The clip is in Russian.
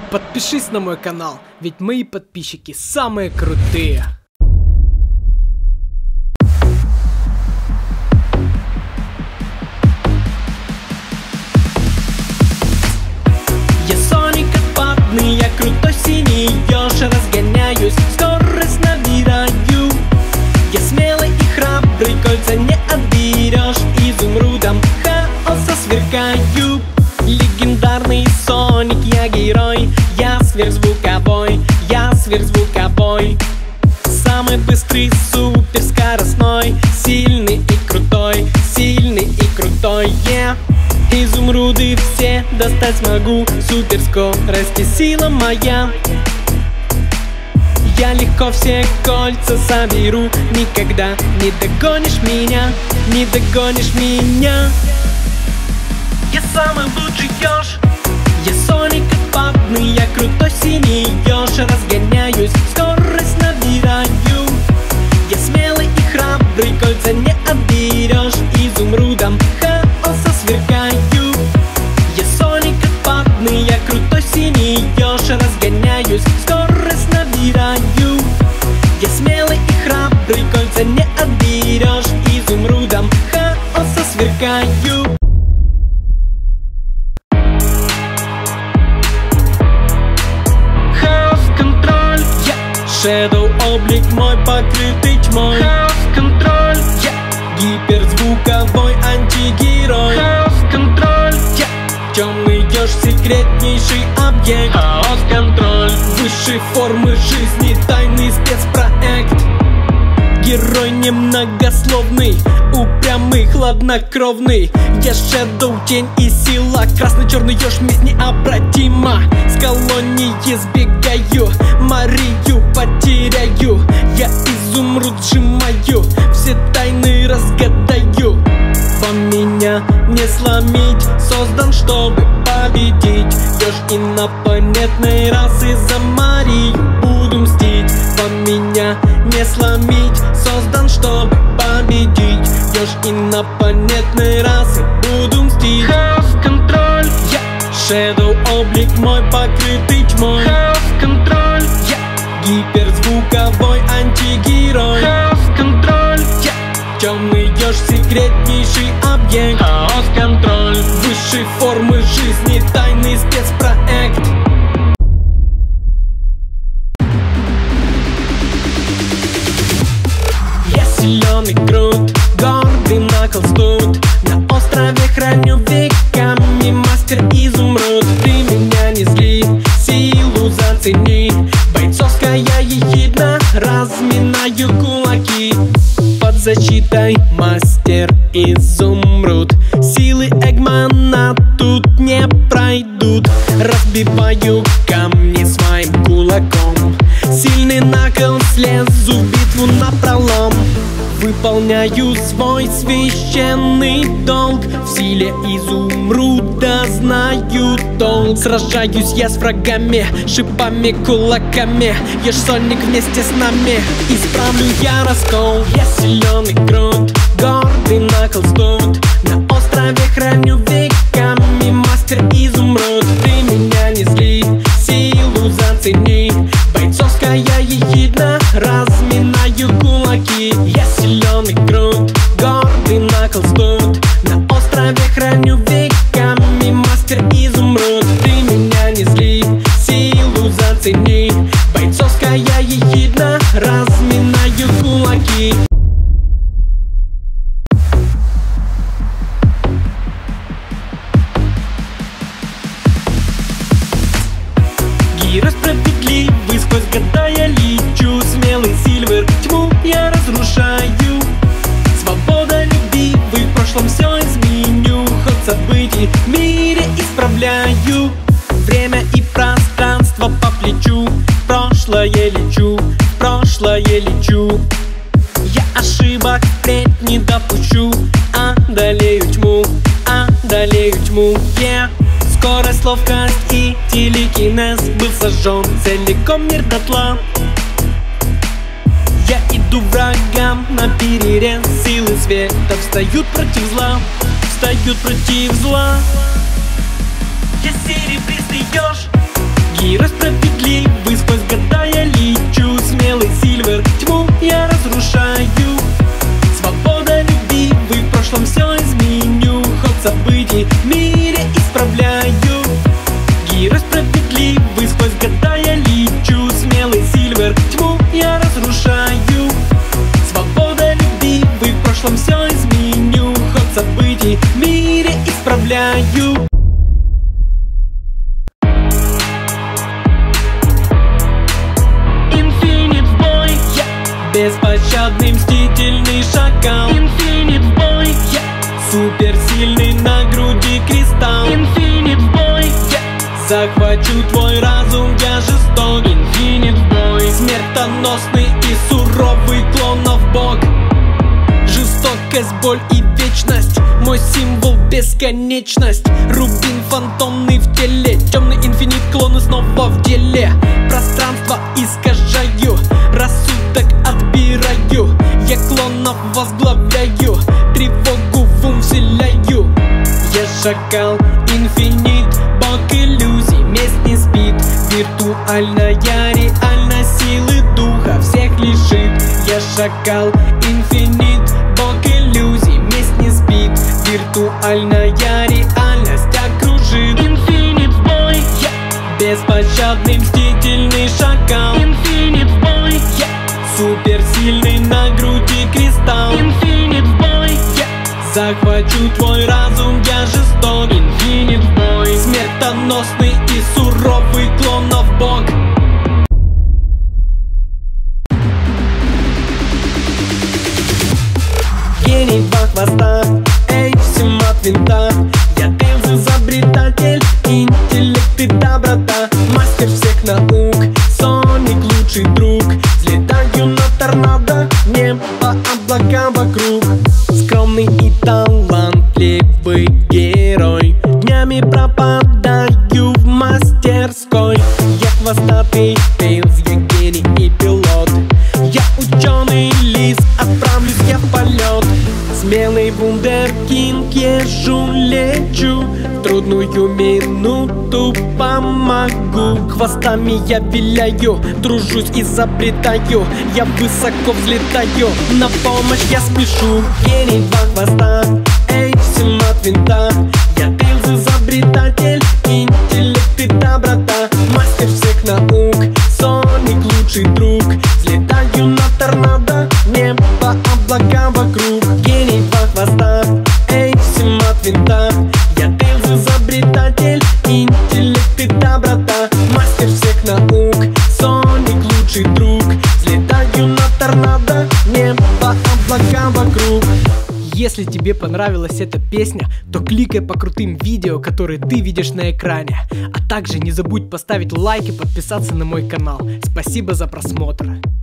подпишись на мой канал, ведь мои подписчики самые крутые. Я Соник отпадный, я крутой синий ёж, разгоняюсь, скорость набираю. Я смелый и храбрый, кольца не отберешь, изумрудом хаоса сверкаю. Легендарный Соник, я герой, я сверхзвуковой, я сверхзвуковой. Самый быстрый, суперскоростной, сильный и крутой, сильный и крутой, yeah. Изумруды все достать смогу, суперскорость и сила моя. Я легко все кольца соберу, никогда не догонишь меня, не догонишь меня. Я самый лучший ёж, я Соник отпадный, я крутой синий ёж, разгоняюсь, скорость набираю. Я смелый и храбрый, кольца не отберешь, изумрудом хаоса сверкаю. Я Соник отпадный, я крутой синий ёж, разгоняюсь, скорость набираю. Я смелый и храбрый, кольца не отберешь, изумрудом хаоса сверкаю. Shadow облик мой покрытый тьмой. Хаос контроль, гиперзвуковой антигерой. Хаос контроль, темный ёж, секретнейший объект. Хаос контроль, высшей формы жизни, тайный спецпроект. Герой немногословный, упрямый, хладнокровный. Я Shadow, тень и сила, красно-черный ёж, месть необратима. С колонии сбегаю, Марию потеряю. Я изумруд сжимаю, все тайны разгадаю. Вам меня не сломить, создан, чтобы победить. Ёж инопланетной расы, за Марию буду мстить. Вам меня не сломить, создан, чтобы победить. Ёж инопланетной расы, буду мстить. Хаос контроль, Shadow облик мой покрытый тьмой. Хаос контроль, гиперзвуковой антигерой. Хаос контроль, темный ёж, секретнейший объект. Хаос контроль, высшей формы жизни, тайный спецпроект. Я силен и крут, гордый Наклз тут. На острове храню веками мастер изумруд. Ты меня не зли, силу зацени. Бойцовская ехидна, разминаю кулаки. Под защитой мастер изумруд. Силы Эгмана тут не пройдут. Разбиваю камни своим кулаком. Сильный Наклз, лезу в битву напролом. Выполняю свой священный долг. В силе изумруда знаю толк. Сражаюсь я с врагами, шипами, кулаками. Ешь Соник вместе с нами, исправлю я раскол. Я силен и крут, гордый Наклз тут. На острове храню веками мастер изумруд. Ты меня не зли, силу зацени. Бойцовская ехидна, разминаю кулаки. Я силен и крут, гордый Наклз тут. На острове храню веками мастер изумруд. Ты меня не зли, силу зацени. Бойцовская ехидна, разминаю кулаки. Герой справедливый, сквозь года я лечу. Смелый Сильвер, тьму я разрушаю. Свобода любивый, в прошлом все изменю. Ход событий в мире исправляю. Время и пространство по плечу. В прошлое лечу, в прошлое лечу. Я ошибок впредь не допущу. Одолею тьму, одолею тьму, yeah. Скорость, ловкость и телекинез. Был сожжен целиком мир дотла. Я иду врагам на перерез. Силы света встают против зла, встают против зла. Я серебристый ёж, герой поздравляю. Инфинит в бой, беспощадный мстительный шакал. Инфинит в бой, суперсильный на груди кристалл. Инфинит в бой, захвачу твой разум, я жесток. Инфинит в бой, смертоносный и суровый клонов бог. Жестокость, боль и вечность, мой символ бесконечность. Рубин фантомный в теле, темный инфинит, клоны снова в деле. Пространство искажаю, рассудок отбираю. Я клонов возглавляю, тревогу в ум вселяю. Я шакал, инфинит, бог иллюзий, месть не спит. Виртуальная реальность силы духа всех лишит. Я шакал, инфинит, бог иллюзий, месть не спит. Виртуальная реальность окружит. Инфинит в бой, беспощадный мстительный шакал. Инфинит в бой, суперсильный на груди кристалл. Инфинит в бой, захвачу твой разум, я жесток. Инфинит в бой, смертоносный и суровый клонов бог. Гений два хвоста, эй, всем от винта. Я Тейлз, изобретатель, интеллект и доброта. Мастер всех наук, Соник лучший друг. Взлетаю на торнадо, небо, облака вокруг. Скромный и талантливый герой, днями пропадаю в мастерской. Я хвостатый Тейлз, я гений и пилот. Я ученый лис, отправлюсь я в полет. Смелый вундеркинд, езжу, лечу. В трудную минуту помогу. Хвостами я виляю, дружусь, изобретаю. Я высоко взлетаю, на помощь я спешу. Гений два хвоста, эй, всем от винта. Я Тейлз, изобретатель, интеллект и доброта. Мастер всех наук, Соник лучший друг. Взлетаю на торнадо, небо, облака вокруг. Гений два хвоста, эй, всем от винта. Я Тейлз, изобретатель, интеллект и доброта. Мастер всех наук, Соник лучший друг. Взлетаю на торнадо, небо, облака вокруг. Если тебе понравилась эта песня, то кликай по крутым видео, которые ты видишь на экране. А также не забудь поставить лайк и подписаться на мой канал. Спасибо за просмотр.